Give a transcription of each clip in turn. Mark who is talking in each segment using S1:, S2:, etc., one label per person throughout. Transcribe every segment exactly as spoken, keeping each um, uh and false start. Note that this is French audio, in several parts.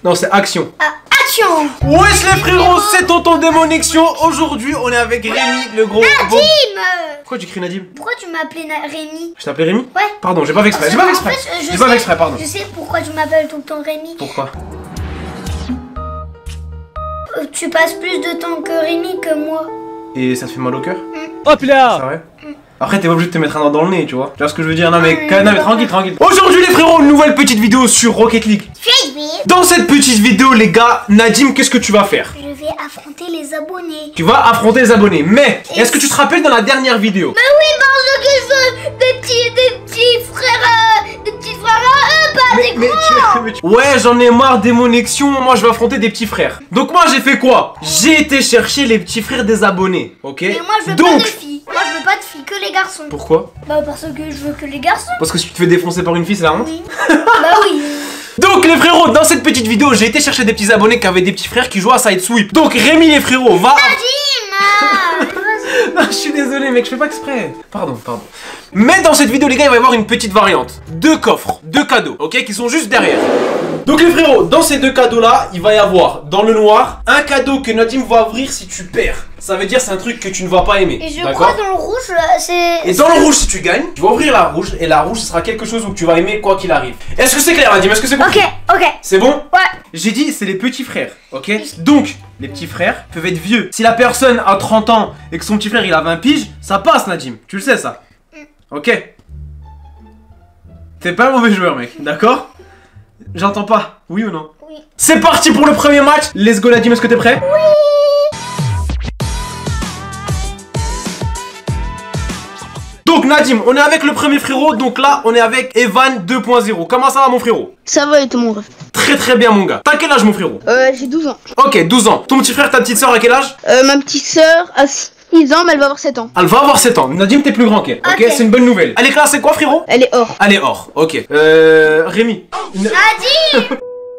S1: Non, c'est action.
S2: Ah, action.
S1: Wesh les frérots, c'est Tonton Démoniction. Aujourd'hui, on est avec Rémi, le gros...
S2: Nadim.
S1: Pourquoi tu cries Nadim?
S2: Pourquoi tu m'as appelé Na- Rémi?
S1: Je t'appelais Rémi?
S2: Ouais.
S1: Pardon, j'ai pas fait exprès, j'ai pas fait exprès.
S2: En fait, je
S1: J'ai pas
S2: sais-
S1: fait exprès, pardon.
S2: Je sais pourquoi tu m'appelles tout le temps Rémi.
S1: Pourquoi?
S2: Euh, Tu passes plus de temps que Rémi que moi.
S1: Et ça te fait mal au cœur?
S3: Hop là.
S1: C'est vrai? Après t'es pas obligé de te mettre un doigt dans le nez, tu vois. Tu vois ce que je veux dire? Non mais,
S2: Ah,
S1: non, mais tranquille, tranquille. Aujourd'hui les frérots, une nouvelle petite vidéo sur Rocket League. Dans cette petite vidéo les gars, Nadim, qu'est-ce que tu vas faire?
S2: Je vais affronter les abonnés.
S1: Tu vas affronter les abonnés. Mais, est-ce que tu te rappelles dans la dernière vidéo?
S2: Mais oui, parce que je veux des petits, des petits frères, euh, des petits frères à eux, pas des
S1: mais
S2: grands.
S1: tu- mais tu- Ouais, j'en ai marre des Démoniction, moi je vais affronter des petits frères. Donc moi j'ai fait quoi? J'ai été chercher les petits frères des abonnés, ok?
S2: Mais moi je veux
S1: Donc,
S2: pas de filles. Moi je veux pas de filles, que les garçons.
S1: pourquoi?
S2: Bah parce que je veux que les garçons.
S1: Parce que si tu te fais défoncer par une fille, c'est la honte?
S2: Oui. Bah oui.
S1: Donc les frérots, dans cette petite vidéo, j'ai été chercher des petits abonnés qui avaient des petits frères qui jouent à Side Sweep. Donc Rémi les frérots, va...
S2: Nadim.
S1: Non, je suis désolé mec, je fais pas exprès. Pardon, pardon. Mais dans cette vidéo les gars, il va y avoir une petite variante. Deux coffres, deux cadeaux, ok, qui sont juste derrière. Donc les frérots, dans ces deux cadeaux là, il va y avoir dans le noir un cadeau que Nadim va ouvrir si tu perds. Ça veut dire c'est un truc que tu ne vas pas aimer.
S2: Et je
S1: d'accord?
S2: crois dans le rouge, c'est...
S1: Et dans le rouge si tu gagnes, tu vas ouvrir la rouge et la rouge ce sera quelque chose où tu vas aimer quoi qu'il arrive. Est-ce que c'est clair Nadim? Est-ce que c'est compris?
S2: Ok, ok.
S1: C'est bon?
S2: Ouais.
S1: J'ai dit c'est les petits frères, ok? Donc, les petits frères peuvent être vieux. Si la personne a trente ans et que son petit frère il a vingt piges, ça passe Nadim. Tu le sais ça? Ok? T'es pas un mauvais joueur mec, d'accord? J'entends pas, oui ou non?
S2: Oui.
S1: C'est parti pour le premier match. Let's go Nadim, est-ce que t'es prêt? Oui. Donc Nadim, on est avec le premier frérot, donc là on est avec Evan deux point zéro. Comment ça va mon frérot?
S4: Ça va et tout mon ref.
S1: Très très bien mon gars. T'as quel âge mon frérot?
S4: Euh, j'ai douze ans.
S1: Ok, douze ans. Ton petit frère, ta petite soeur à quel âge?
S4: Euh, ma petite soeur a six ans, mais elle va avoir sept ans.
S1: Elle va avoir sept ans. Nadim, t'es plus grand qu'elle. Ok,
S2: Ok.
S1: c'est une bonne nouvelle. Elle est classée quoi frérot?
S4: Elle est hors.
S1: Elle est hors. Ok. Euh. Rémi. Une-
S2: Nadim.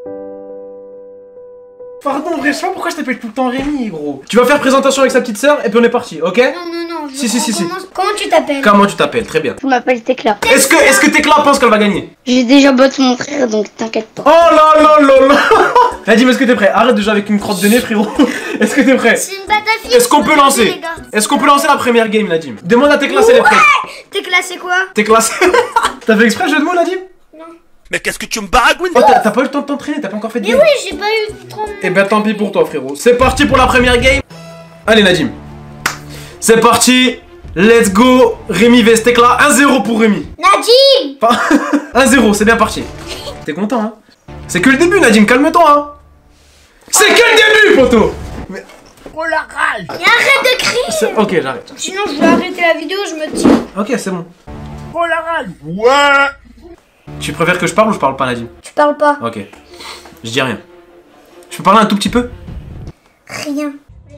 S1: Pardon, vrai, je sais pas pourquoi je t'appelle tout le temps Rémi, gros. Tu vas faire présentation avec sa petite soeur et puis on est parti, ok?
S2: Non, non, non. Je
S1: Si, si,
S2: on
S1: si, si.
S2: commence- Comment tu t'appelles?
S1: Comment tu t'appelles? Très bien.
S4: Je m'appelle Tekla.
S1: Est-ce que, est-ce que Tekla pense qu'elle va gagner?
S4: J'ai déjà battu mon frère, donc t'inquiète pas.
S1: Oh là là là là. Nadim, est-ce que t'es prêt? Arrête de jouer avec une crotte de nez, frérot. Est-ce que t'es prêt?
S2: C'est une bataille.
S1: Est-ce qu'on peut lancer? Est-ce qu'on peut lancer la première game, Nadim? Demande à Tekla si elle est prête.
S2: T'es classé quoi?
S1: T'es classé. T'as fait exprès le jeu de mots, Nadim?
S2: Non.
S3: Mais qu'est-ce que tu me baragouines?
S1: Oh, t'as t'as pas eu le temps de t'entraîner, t'as pas encore fait de
S2: Mais
S1: game.
S2: oui, j'ai pas eu trop.
S1: Eh ben tant pis pour toi frérot. C'est parti pour la première game. Allez Nadim. C'est parti. Let's go. Rémi vs Tekla. un zéro pour Rémi.
S2: Nadim.
S1: Enfin, un zéro, c'est bien parti. T'es content hein? C'est que le début Nadim, calme-toi hein. C'est que le début poteau. Mais...
S3: Oh la rage!
S2: Mais arrête de crier.
S1: c'est- Ok j'arrête.
S2: Sinon je vais arrêter la vidéo, je me tire.
S1: Ok c'est bon.
S3: Oh la rage! Ouais!
S1: Tu préfères que je parle ou je parle pas Nadim?
S2: Tu parles pas.
S1: Ok. Je dis rien. Je peux parler un tout petit peu?
S2: Rien.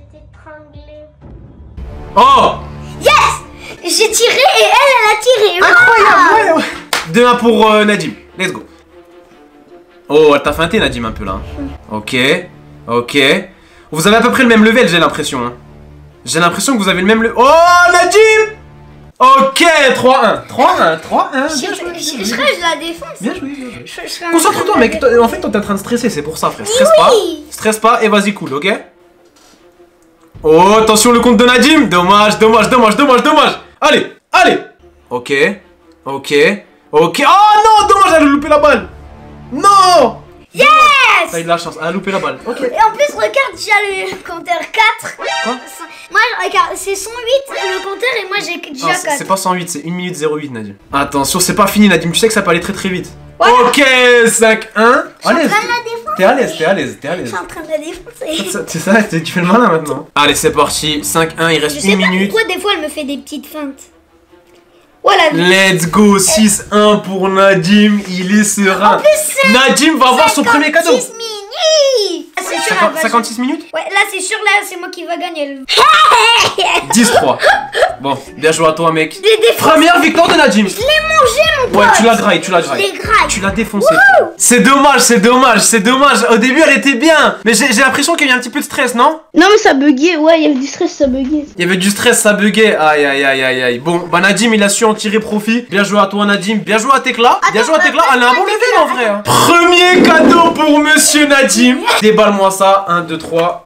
S1: Oh.
S2: J'ai tiré et elle, elle a tiré.
S1: Incroyable, ouais, ouais. deux un pour euh, Nadim. Let's go. Oh, elle t'a feinté Nadim un peu là. Ok, ok. Vous avez à peu près le même level, j'ai l'impression. Hein. J'ai l'impression que vous avez le même level. Oh, Nadim. Ok, trois un. trois un, trois un.
S2: Je
S1: Bien joué,
S2: je-
S1: bien
S2: je
S1: joué.
S2: serais, je la défonce.
S1: Bien joué, bien joué.
S2: Je- je serais un-
S1: Concentre-toi mec, Toi, en fait toi t'es en train de stresser, c'est pour ça frère. Stresse pas, stresse pas et vas-y cool, ok? Oh, attention le compte de Nadim. Dommage, dommage, dommage, dommage, dommage. Allez, allez. Ok, ok, ok. Oh non, dommage, elle a loupé la balle. Non.
S2: Yes.
S1: T'as eu de la chance, elle a loupé la balle. Ok.
S2: Et en plus, regarde, j'ai le compteur quatre.
S1: Quoi?
S2: Moi, regarde, c'est cent huit le compteur et moi j'ai déjà
S1: Non, c'est-
S2: quatre.
S1: c'est pas cent huit, c'est une minute zéro huit Nadim. Attention, c'est pas fini Nadim, tu sais que ça peut aller très très vite.
S2: Ouais.
S1: Ok, cinq un.
S2: Je suis en
S1: À l'aise.
S2: train de la défoncer.
S1: T'es à l'aise, t'es à l'aise, t'es à
S2: Je
S1: l'aise.
S2: suis en train de la défoncer.
S1: Ça- C'est ça, tu fais le malin maintenant. Allez, c'est parti. cinq un, il
S2: Je
S1: reste
S2: sais
S1: une
S2: pas
S1: minute.
S2: pourquoi des fois elle me fait des petites feintes. Voilà.
S1: Let's go, six un pour Nadim, il est serein.
S2: En plus, c'est
S1: Nadim va avoir son premier cadeau.
S2: cinquante-six minutes. Ah, c'est sûr, elle
S1: cinquante-
S2: va-
S1: cinquante-six minutes?
S2: Ouais, là c'est sûr, là c'est moi qui va gagner.
S1: dix trois. Bon, bien joué à toi, mec.
S2: Je l'ai défoncé.
S1: Première victoire de Nadim.
S2: Je l'ai mangé, mon pote.
S1: Ouais, tu la grailles, tu la grailles.
S2: Je l'ai graille.
S1: Tu l'as défoncé. C'est dommage, c'est dommage, c'est dommage. Au début, elle était bien. Mais j'ai j'ai l'impression qu'il y a eu un petit peu de stress, non?
S4: Non, mais ça buguait, ouais, il y avait du stress, ça buguait.
S1: Il y avait du stress, ça buguait. Aïe, aïe, aïe, aïe, aïe. Bon, bah Nadim, il a su en tirer profit. Bien joué à toi, Nadim. Bien joué à Tekla. Bien joué à Tekla. Elle a un bon level en vrai. hein. Premier cadeau pour pour Monsieur Nadim. Déballe-moi ça. un, deux, trois.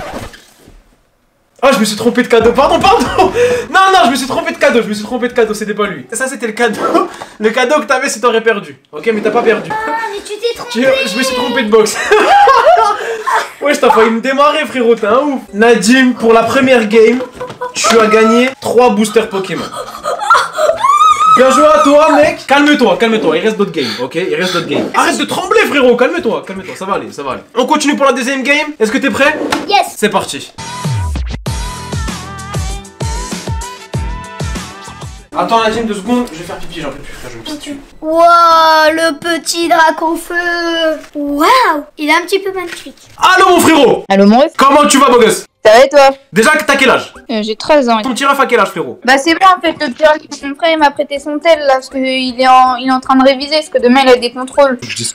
S1: Ah, je me suis trompé de cadeau. Pardon, pardon. Non, non, je me suis trompé de cadeau. Je me suis trompé de cadeau. C'était pas lui. Ça, c'était le cadeau. Le cadeau que t'avais si t'aurais perdu. Ok, mais t'as pas perdu.
S2: Ah, mais tu t'es trompé.
S1: Tu- Je me suis trompé de box. Ouais, je t'ai failli me démarrer, frérot. T'es un ouf. Nadim, pour la première game, tu as gagné trois boosters Pokémon. Bien joué à toi, mec. Calme-toi, calme-toi. Il reste d'autres games, ok? Il reste d'autres games. Arrête de trembler, frérot. Calme-toi, calme-toi. Ça va aller, ça va aller. On continue pour la deuxième game. Est-ce que t'es prêt?
S2: Yes.
S1: C'est parti. Attends, Nadim, deux secondes. Je vais faire pipi, j'en peux plus. Frère, je me pisse.
S2: Wow, le petit dragon feu. Waouh, il est un petit peu magnifique.
S1: Allô, mon frérot.
S5: Allô mon ref,
S1: Comment tu vas, beau gosse?
S5: ça va et toi?
S1: Déjà, t'as quel âge?
S5: euh, J'ai treize ans.
S1: Ton petit ref à quel âge, frérot?
S5: Bah c'est bon en fait, le pire, mon frère il m'a prêté son tel là, parce qu'il est, en, il est en train de réviser, parce que demain il a des contrôles.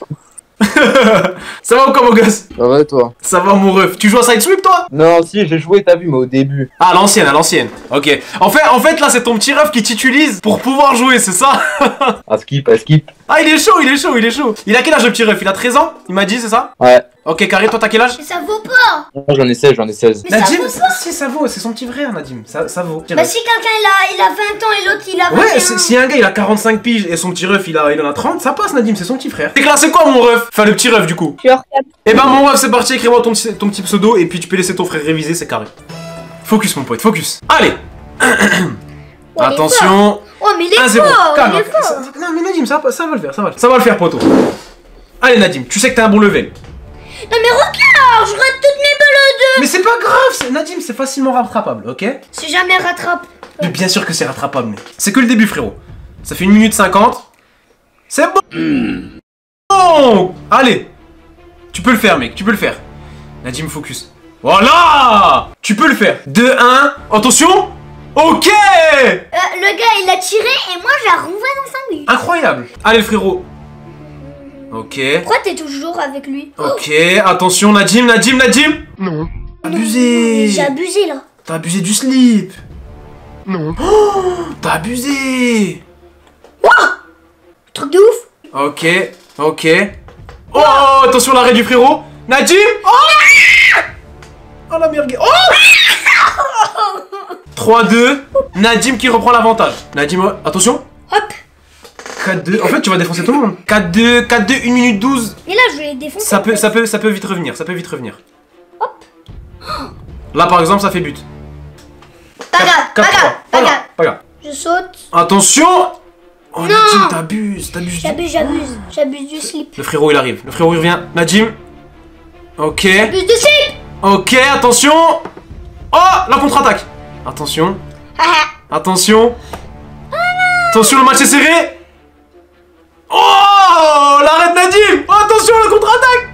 S1: Ça va ou quoi, beau gosse?
S6: Ça va toi?
S1: Ça va, mon ref. Tu joues à Side Sweep, toi?
S6: Non, si, j'ai joué, t'as vu, mais au début.
S1: Ah, à l'ancienne, à l'ancienne. Ok. En fait, en fait, là, c'est ton petit ref qui t'utilise pour pouvoir jouer, c'est ça?
S6: À skip, à skip.
S1: Ah, il est chaud, il est chaud, il est chaud. Il a quel âge, le petit ref? Il a treize ans? Il m'a dit, c'est ça?
S6: Ouais.
S1: Ok, Carré, toi, t'as quel âge?
S2: Mais ça vaut pas.
S6: Moi, j'en ai seize, j'en ai seize.
S2: Mais
S1: Nadim,
S2: ça vaut pas.
S1: si, ça vaut. C'est son petit frère, Nadim. Ça, ça vaut.
S2: Bah si quelqu'un il a, il a vingt ans et l'autre il a vingt et un.
S1: Ouais, si si un gars il a quarante-cinq piges et son petit ref il, a, il en a trente, ça passe, Nadim, c'est son petit frère. T'es classé quoi, mon ref? Enfin, le petit ref, du coup.
S5: Je suis hors cap.
S1: Eh ben, mon ref, c'est parti, écris-moi ton, petit- ton petit pseudo et puis tu peux laisser ton frère réviser, c'est carré. Focus, mon pote, focus. Allez.
S2: Ouais, il est
S1: Attention.
S2: Oh mais il est
S1: un zéro.
S2: fort,
S1: Calme.
S2: il est fort.
S1: ça- Non, mais Nadim, ça, ça va le faire, ça va, ça va le faire, poteau. Allez, Nadim, tu sais que t'as un bon level.
S2: Non mais regarde, je rate toutes mes balles
S1: Mais c'est pas grave, c'est- Nadim, c'est facilement rattrapable, ok?
S2: de. Si jamais rattrape.
S1: Mais bien sûr que c'est rattrapable, mec. C'est que le début, frérot. Ça fait une minute cinquante. C'est bon. Bon. Allez. Tu peux le faire, mec. Tu peux le faire. Nadim, focus. Voilà. Tu peux le faire. deux, un. Attention. Ok.
S2: Euh, le gars il a tiré et moi je la renvoie dans sa bouche.
S1: Incroyable. Allez, le frérot. Ok.
S2: Pourquoi t'es toujours avec lui?
S1: Ok. Attention, Nadim, Nadim, Nadim. Non. Abusé.
S2: J'ai abusé là.
S1: T'as abusé du slip. Non. Oh, t'as abusé.
S2: Truc de ouf.
S1: Ok, ok. Oh, attention l'arrêt du frérot. Nadim. Oh, oh la merde. Oh. trois deux. Nadim qui reprend l'avantage. Nadim, oh, attention.
S2: Hop.
S1: quatre deux. En fait, tu vas défoncer tout le monde. quatre deux, quatre deux, une minute douze.
S2: Et là je vais défoncer.
S1: Ça peut, ça peut, ça peut vite revenir. Ça peut vite revenir. Là, par exemple, ça fait but.
S2: Pas grave, pas
S1: quatre
S2: grave,
S1: trois.
S2: pas
S1: Pas grave,
S2: grave.
S1: pas grave.
S2: Je saute.
S1: Attention. Oh,
S2: Non.
S1: Nadim, t'abuses, t'abuses. du-
S2: J'abuse, j'abuse. J'abuse du slip.
S1: Le frérot, il arrive. Le frérot, il revient. Nadim. Ok.
S2: J'abuse du slip.
S1: Ok, attention. Oh, la contre-attaque. Attention.
S2: Haha.
S1: Attention. Attention, le match est serré. Oh, l'arrêt de Nadim. Oh, attention, la contre-attaque.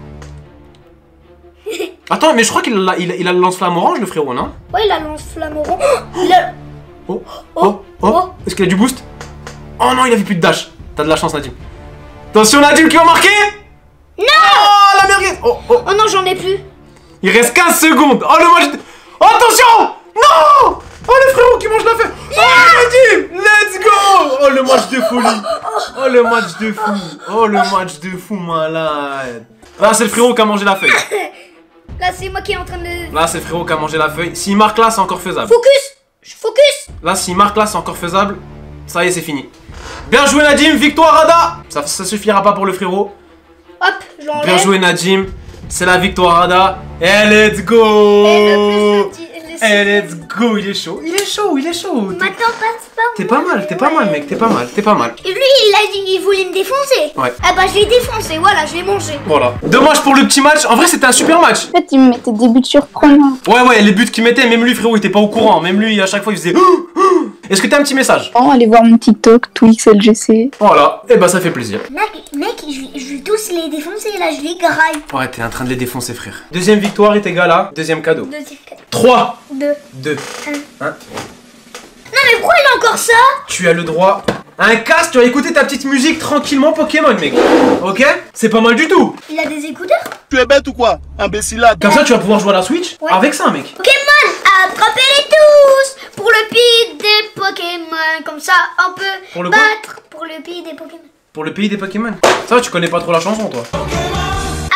S1: Attends, mais je crois qu'il a, il a, il a le lance-flamme orange, le frérot, non?
S2: Ouais, il a lance-flamme orange. Il a...
S1: Oh, oh, oh. Est-ce qu'il a du boost? Oh non, il avait plus de dash. T'as de la chance, Nadim. Attention, Nadim qui va marquer.
S2: Non.
S1: Oh, la merguez. Oh, oh.
S2: Oh non, j'en ai plus.
S1: Il reste quinze secondes. Oh, le match. de- Oh, attention. Non. Oh, le frérot qui mange la fête. Oh, Nadim. Let's go. Oh, le match de folie. Oh, le match de fou. Oh, le match de fou, malade. Là, c'est le frérot qui a mangé la feuille.
S2: Là, c'est moi qui est en train de...
S1: Là, c'est le frérot qui a mangé la feuille. S'il marque là, c'est encore faisable.
S2: Focus. Je focus.
S1: Là, s'il marque là, c'est encore faisable. Ça y est, c'est fini. Bien joué, Nadim. Victoire, Ada. Ça, ça suffira pas pour le frérot.
S2: Hop, je l'enlève.
S1: Bien joué, Nadim. C'est la victoire, Ada. Et let's
S2: Et le
S1: go.
S2: plus, le petit- le
S1: Et let's go. Il est chaud. Il est chaud. Il est chaud. T'es-
S2: Maintenant, passe pas.
S1: T'es pas mal. T'es pas mal, mec. T'es pas mal. T'es pas mal.
S2: Et lui, il a dit, il voulait me défoncer.
S1: Ouais.
S2: Ah bah, je l'ai défoncé, voilà, je l'ai mangé.
S1: Voilà. Dommage pour le petit match. En vrai, c'était un super match.
S5: En fait, il me mettait des buts surprenants.
S1: Ouais, ouais. Les buts qu'il mettait, même lui, frérot, il était pas au courant. Même lui, à chaque fois, il faisait. Est-ce que t'as un petit message?
S5: Bon, allez voir mon TikTok, TwixLGC.
S1: Voilà. Et bah, ça fait plaisir.
S2: Mec, mec, je vais, je vais tous les défoncer, là, je les graille.
S1: Ouais, t'es en train de les défoncer, frère. Deuxième victoire est égale à deuxième cadeau.
S2: Deuxième cadeau.
S1: trois,
S2: Deux.
S1: deux, un.
S2: Non, mais pourquoi il a encore ça?
S1: Tu as le droit à un casque, tu vas écouter ta petite musique tranquillement Pokémon, mec. Ok? C'est pas mal du tout.
S2: Il a des écouteurs?
S3: Tu es bête ou quoi? Imbécilade.
S1: Comme ça, tu vas pouvoir jouer à la Switch
S2: Ouais.
S1: avec ça, mec.
S2: Pokémon, attrapez-les tous pour le pays des Pokémon. Comme ça, on peut
S1: Pour le quoi?
S2: battre pour le pays des Pokémon.
S1: Pour le pays des Pokémon. Ça va, tu connais pas trop la chanson, toi.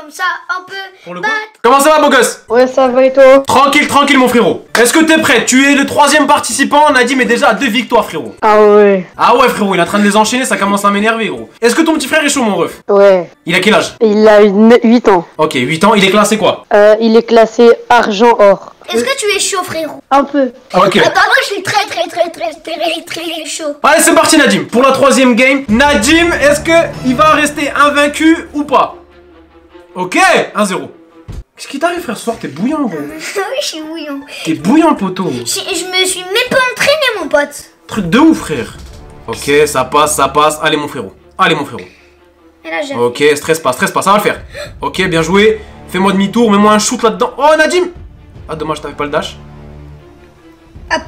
S2: comme ça, on peut
S1: Pour le
S2: battre.
S1: coup. Comment ça va, beau gosse?
S7: Ouais, ça va et toi?
S1: Tranquille, tranquille, mon frérot. Est-ce que t'es prêt? Tu es le troisième participant. Nadim est déjà à deux victoires, frérot.
S7: Ah ouais.
S1: Ah ouais, frérot, il est en train de les enchaîner, ça commence à m'énerver, gros. Est-ce que ton petit frère est chaud, mon ref?
S7: Ouais.
S1: Il a quel âge?
S7: Il a huit ans.
S1: Ok, huit ans, il est classé quoi?
S7: Euh, il est classé argent or.
S2: Est-ce que tu es chaud, frérot?
S7: Un peu.
S1: Ah, ok.
S2: Attends, moi je suis très très très très très très chaud.
S1: Allez, c'est parti, Nadim. Pour la troisième game, Nadim, est-ce que il va rester invaincu ou pas? Ok, un zéro. Qu'est-ce qui t'arrive, frère, ce soir? T'es bouillant, gros.
S2: Oui, je suis bouillant.
S1: T'es bouillant, poteau.
S2: Je, je me suis même pas entraîné, mon pote.
S1: Truc de ouf, frère. Ok, ça passe, ça passe. Allez, mon frérot. Allez, mon frérot.
S2: Et là, j'ai.
S1: Ok, stress pas, stress pas, ça va le faire. Ok, bien joué. Fais-moi demi-tour, mets-moi un shoot là-dedans. Oh, Nadim. Ah, dommage, t'avais pas le dash.
S2: Hop.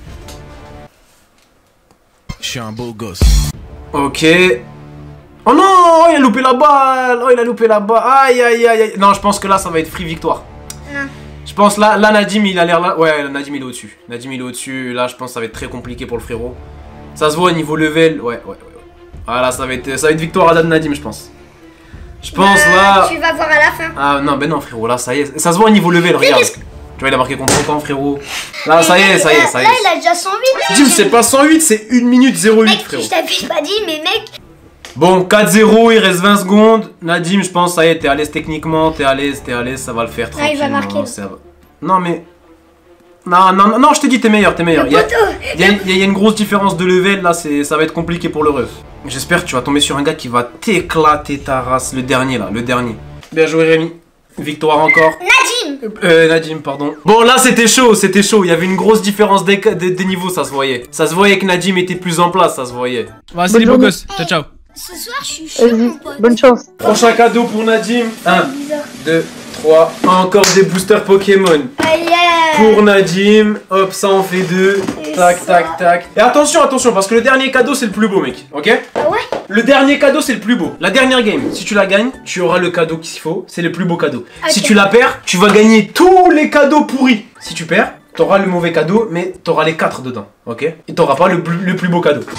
S8: Je suis un beau gosse.
S1: Ok. Oh non, oh, il a loupé la balle. Oh, il a loupé la balle. Aïe, aïe, aïe, aïe. Non, je pense que là, ça va être free victoire.
S2: Non.
S1: Je pense là, là, Nadim, il a l'air là. Ouais, Nadim, il est au-dessus. Nadim, il est au-dessus. Là, je pense que ça va être très compliqué pour le frérot. Ça se voit au niveau level. Ouais, ouais, ouais. ouais. Voilà, ça va être, ça va être victoire à Nadim, je pense. Je pense
S2: Euh,
S1: là.
S2: Tu vas voir à la fin.
S1: Ah non, ben non, frérot, là, ça y est. Ça se voit au niveau level, regarde.
S2: qu'est-ce
S1: Tu vois, il a marqué contre ton camp, frérot. Là, ça y est, ça y est, ça y est.
S2: Là, il a déjà cent huit.
S1: Jim, c'est pas cent huit, c'est une minute zéro huit,
S2: Mec,
S1: frérot.
S2: je t'avais pas dit, mais mec.
S1: Bon, quatre zéro, il reste vingt secondes. Nadim, je pense, ça y est, t'es à l'aise techniquement, t'es à l'aise, t'es à l'aise, ça va le faire
S2: Ah, il va
S1: tranquillement.
S2: marquer.
S1: ça va. Non, mais. Non, non, non, non, je t'ai dit, t'es meilleur, t'es meilleur. Il y a,
S2: Poteau.
S1: il y a- il y a une grosse différence de level, là, c'est, ça va être compliqué pour le ref. J'espère que tu vas tomber sur un gars qui va t'éclater ta race. Le dernier, là, le dernier. Bien joué, Rémi. Victoire encore.
S2: Nadim.
S1: Euh, Nadim, pardon. Bon, là, c'était chaud, c'était chaud. Il y avait une grosse différence des, des, des niveaux, ça se voyait. Ça se voyait que Nadim était plus en place, ça se voyait. Vas-y,
S7: Bonne
S1: les beaux
S7: journée.
S1: gosses. Ciao, ciao.
S2: Ce soir, je suis chaud,
S7: Vas-y,
S2: mon pote.
S7: bonne chance.
S1: Prochain cadeau pour Nadim. un,
S2: Bizarre.
S1: deux, trois. Encore des boosters Pokémon.
S2: Aïe, aïe.
S1: Pour Nadim. Hop, ça en fait deux.
S2: Et
S1: Tac,
S2: ça.
S1: tac, tac. Et attention, attention, parce que le dernier cadeau, c'est le plus beau, mec. Ok?
S2: Ah ouais?
S1: Le dernier cadeau, c'est le plus beau. La dernière game, si tu la gagnes, tu auras le cadeau qu'il faut. C'est le plus beau cadeau. Si
S2: Ok.
S1: tu la perds, tu vas gagner tous les cadeaux pourris. Si tu perds, t'auras le mauvais cadeau, mais t'auras les quatre dedans. Ok? Et t'auras pas le, plus- le plus beau cadeau.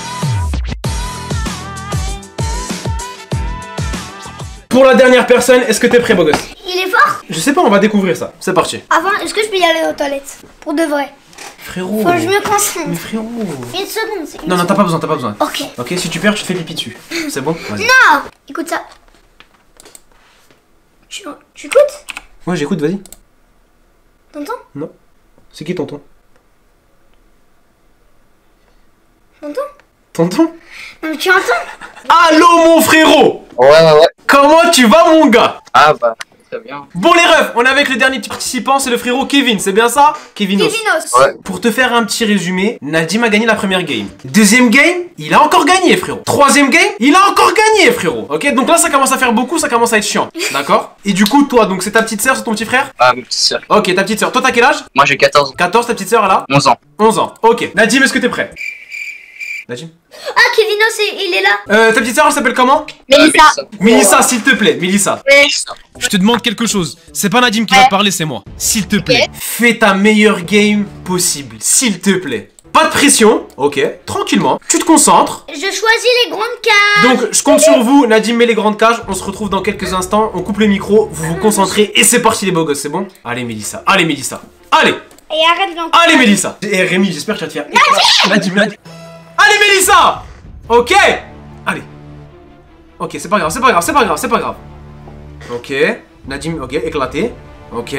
S1: Pour la dernière personne, est-ce que t'es prêt, beau gosse?
S2: Il est fort?
S1: Je sais pas, on va découvrir ça. C'est parti.
S2: Avant, est-ce que je peux y aller aux toilettes? Pour de vrai.
S1: Frérot.
S2: Faut que je me
S1: Mais
S2: concentre.
S1: frérot.
S2: Une seconde, c'est une
S1: Non, non, t'as
S2: seconde.
S1: pas besoin, t'as pas besoin.
S2: Ok.
S1: Ok, si tu perds, tu te fais pipi dessus. C'est bon? Vas-y.
S2: Non! Écoute ça. Tu, tu écoutes?
S1: Ouais, j'écoute, vas-y.
S2: T'entends?
S1: C'est qui tonton?
S2: T'entends?
S1: Tonton?
S2: Non, mais tu entends?
S1: Allô, mon frérot!
S6: Ouais, ouais, ouais.
S1: Comment tu vas, mon gars?
S6: Ah bah, très bien.
S1: Bon, les refs, on est avec le dernier petit participant, c'est le frérot Kevin, c'est bien ça? Kevinos.
S2: Kevinos.
S6: Ouais.
S1: Pour te faire un petit résumé, Nadim a gagné la première game. Deuxième game, il a encore gagné, frérot. Troisième game, il a encore gagné, frérot. Ok, donc là, ça commence à faire beaucoup, ça commence à être chiant. D'accord? Et du coup, toi, donc c'est ta petite sœur, c'est ton petit frère?
S6: Ah, ma petite sœur.
S1: Ok, ta petite sœur. Toi, t'as quel âge?
S6: Moi j'ai quatorze,
S1: quatorze, ta petite sœur, elle a?
S6: onze ans.
S1: onze ans. Ok. Nadim, est-ce que t'es prêt? Nadim?
S2: Ah, Kevinos, il il est là.
S1: Euh, ta petite sœur, elle s'appelle comment?
S2: Mélissa.
S1: Mélissa, s'il te plaît, Mélissa.
S6: Mélissa.
S1: Je te demande quelque chose. C'est pas Nadim qui va te parler, c'est moi. S'il te plaît, fais ta meilleure game possible. S'il te plaît. Pas de pression, ok, tranquillement. Tu te concentres.
S2: Je choisis les grandes cases.
S1: Donc, je compte sur vous. Nadim met les grandes cages. On se retrouve dans quelques instants. On coupe les micros. Vous vous concentrez. Et c'est parti, les beaux gosses, c'est bon? Allez, Mélissa. Allez, Mélissa. Allez.
S2: Et arrête d'en
S1: Allez, Mélissa. Et Rémi, j'espère que tu vas te faire. Nadim, Nadim. Allez, Mélissa. Ok. Allez. Ok, c'est pas grave, c'est pas grave, c'est pas grave, c'est pas grave. Ok. Nadim, ok, éclaté. Ok.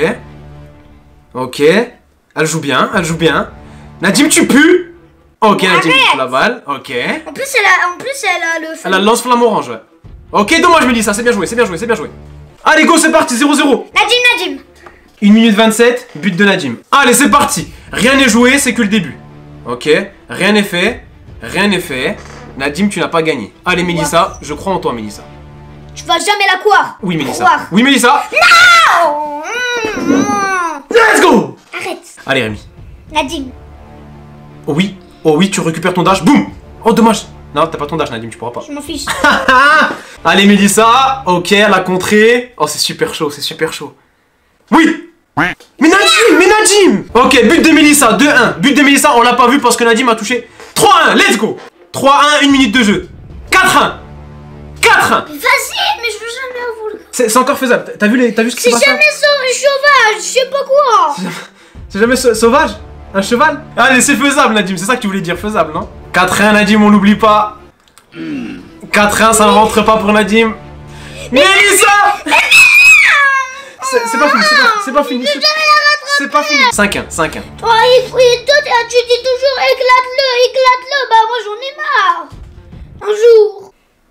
S1: Ok. Elle joue bien, elle joue bien. Nadim, tu pues. Ok, Nadim, tu la balle. Ok.
S2: En plus, elle a, en plus, elle a le.
S1: Elle a le lance-flamme orange, ouais. Ok, dommage, Mélissa, c'est bien joué, c'est bien joué, c'est bien joué. Allez, go, c'est parti, zéro zéro.
S2: Nadim, Nadim.
S1: une minute vingt-sept, but de Nadim. Allez, c'est parti. Rien n'est joué, c'est que le début. Ok, rien n'est fait. Rien n'est fait. Nadim, tu n'as pas gagné. Allez, Mélissa, je crois en toi, Mélissa.
S2: Tu vas jamais la croire.
S1: Oui, Mélissa.
S2: Croire.
S1: Oui, Mélissa.
S2: Oh, mm, mm.
S1: Let's go.
S2: Arrête.
S1: Allez, Rémi.
S2: Nadim.
S1: Oh oui. Oh oui, tu récupères ton dash. Boum. Oh, dommage. Non, t'as pas ton dash, Nadim, tu pourras pas.
S2: Je m'en fiche.
S1: Allez, Mélissa. Ok, elle a contré. Oh, c'est super chaud, c'est super chaud. Oui. Mais Nadim, mais Nadim. Ok, but de Mélissa, deux un. But de Mélissa, on l'a pas vu parce que Nadim a touché. trois un, let's go. trois un, une minute de jeu. quatre un. quatre un.
S2: Vas-y, mais je veux jamais avoir le.
S1: C'est c'est encore faisable. T'as vu, les... vu ce qui s'est
S2: C'est
S1: passé?
S2: jamais sau- sauvage, je sais pas quoi.
S1: C'est jamais sau- sauvage? Un cheval? Allez, c'est faisable, Nadim. C'est ça que tu voulais dire, faisable, non? quatre un, Nadim, on l'oublie pas. quatre un, ça ne rentre pas pour Nadim. Mélissa! C'est c'est pas fini, c'est pas, c'est pas fini. C'est pas fini. cinq un, cinq un.
S2: Oh, et, et toi, t'as- tu dis toujours éclate-le, éclate-le. Bah, moi, j'en ai marre. Un jour.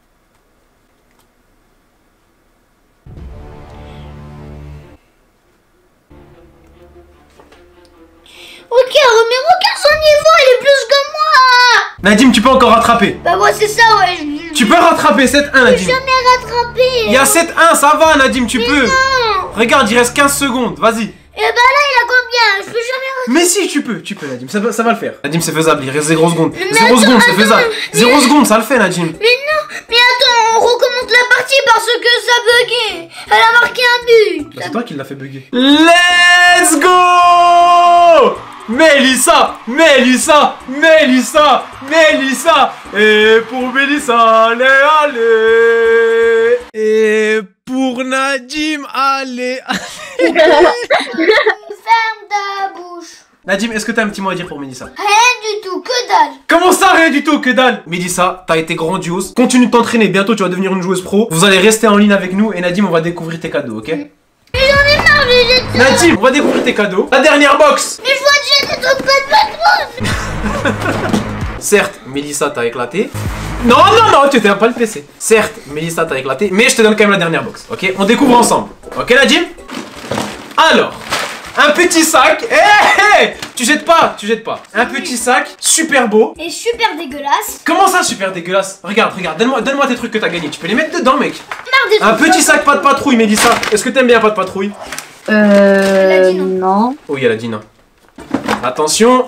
S2: Ok, mais regarde son niveau, il est plus que moi.
S1: Nadim, tu peux encore rattraper.
S2: Bah, moi, c'est ça, ouais. Je,
S1: Tu peux rattraper sept un,
S2: je peux
S1: Nadim.
S2: jamais rattraper.
S1: Il y a sept un, ça va, Nadim, tu peux.
S2: Non.
S1: Regarde, il reste quinze secondes, vas-y.
S2: Et bah là, il a combien? Je peux jamais rattraper.
S1: Mais si, tu peux, tu peux, Nadim, ça va, ça va le faire. Nadim, c'est faisable, il reste zéro secondes.
S2: Mais
S1: zéro
S2: attends,
S1: secondes, c'est
S2: attends,
S1: faisable.
S2: mais-
S1: zéro secondes, ça le fait, Nadim.
S2: Mais non, mais attends, on recommence la partie parce que ça buguait. Elle a marqué un but.
S1: Bah, c'est toi qui l'as fait bugger. Let's go! Mélissa, Mélissa, Mélissa, Mélissa. Et pour Mélissa, allez, allez. Et pour Nadim, allez, allez.
S2: Ferme ta bouche.
S1: Nadim, est-ce que t'as un petit mot à dire pour Mélissa?
S2: Rien du tout, que dalle.
S1: Comment ça, rien du tout, que dalle? Mélissa, t'as été grandiose. Continue de t'entraîner, bientôt tu vas devenir une joueuse pro. Vous allez rester en ligne avec nous et Nadim, on va découvrir tes cadeaux, ok?
S2: Mais j'en ai marre, je jette ça.
S1: Nadim, on va découvrir tes cadeaux. La dernière box.
S2: Mais je vois déjà des autres pas de patron.
S1: Certes, Mélissa t'a éclaté. Non, non, non, tu t'aimes pas le P C. Certes, Mélissa t'a éclaté, mais je te donne quand même la dernière box, ok? On découvre ensemble. Ok, Nadim? Alors, un petit sac. Hé, hé, tu jettes pas, tu jettes pas. Un petit sac, super beau.
S2: Et super dégueulasse.
S1: Comment ça, super dégueulasse? Regarde, regarde, donne-moi donne-moi tes trucs que t'as gagnés. Tu peux les mettre dedans, mec.
S2: Marre des
S1: Un
S2: trucs
S1: petit sac pas de patrouille, Mélissa. Est-ce que t'aimes bien pas de patrouille?
S5: Euh.
S2: Elle a dit non.
S5: non.
S1: Oui, elle a dit non. Attention.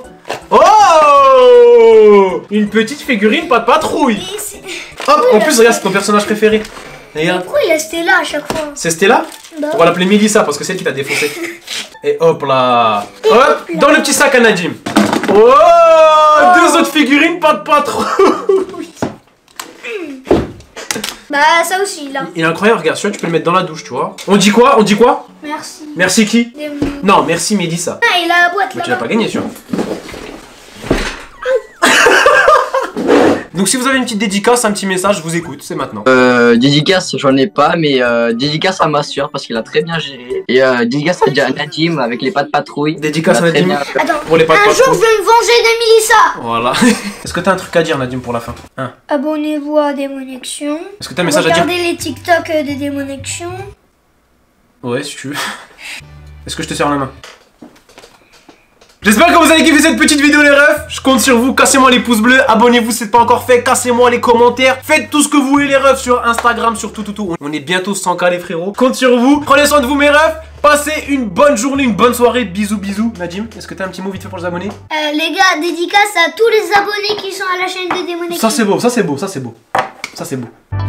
S1: Oh, une petite figurine pas de patrouille.
S2: Et c'est-
S1: Hop, en plus, regarde, c'est ton personnage préféré. Regarde.
S2: Pourquoi il est resté là à chaque fois?
S1: C'est Stella?
S2: Bah.
S1: On va l'appeler Mélissa parce que c'est elle qui t'a défoncé. Et hop là. Hop, dans le petit sac à Nadim. Oh, deux autres figurines, pas de patrouille.
S2: Bah, ça aussi, là.
S1: Il est incroyable, regarde, celui-là tu peux le mettre dans la douche, tu vois. On dit quoi? On dit quoi?
S2: Merci.
S1: Merci qui?
S2: Des-
S1: Non, merci Mélissa.
S2: Ah, il a la boîte
S1: Mais
S2: là.
S1: tu l'as pas gagné, tu vois. Donc si vous avez une petite dédicace, un petit message, je vous écoute, c'est maintenant.
S6: Euh, dédicace, j'en ai pas, mais euh, dédicace à ma soeur parce qu'il a très bien géré. Et euh, dédicace à Nadim avec les pas de patrouille.
S1: Dédicace
S6: Il a
S1: à
S6: très
S1: Nadim.
S6: bien-
S2: Attends,
S1: Pour les pas de
S2: un jour je
S1: patrouille.
S2: vais me venger de Mélissa.
S1: Voilà. Est-ce que t'as un truc à dire, Nadim, pour la fin? Hein?
S2: Abonnez-vous à Démonection.
S1: Est-ce que t'as un message à dire?
S2: Regardez les TikTok de Démonection.
S1: Ouais, si tu veux. Est-ce que je te serre la main? J'espère que vous avez kiffé cette petite vidéo les refs. Je compte sur vous, cassez-moi les pouces bleus, abonnez-vous si c'est pas encore fait, cassez-moi les commentaires, faites tout ce que vous voulez les refs sur Instagram, sur tout tout tout. On est bientôt cent K les frérots. Compte sur vous, prenez soin de vous mes refs, passez une bonne journée, une bonne soirée, bisous bisous. Nadim, est-ce que t'as un petit mot vite fait pour les abonnés?
S2: Euh, les gars, dédicace à tous les abonnés qui sont à la chaîne de Démonection.
S1: Ça c'est beau, ça c'est beau, ça c'est beau. Ça c'est beau.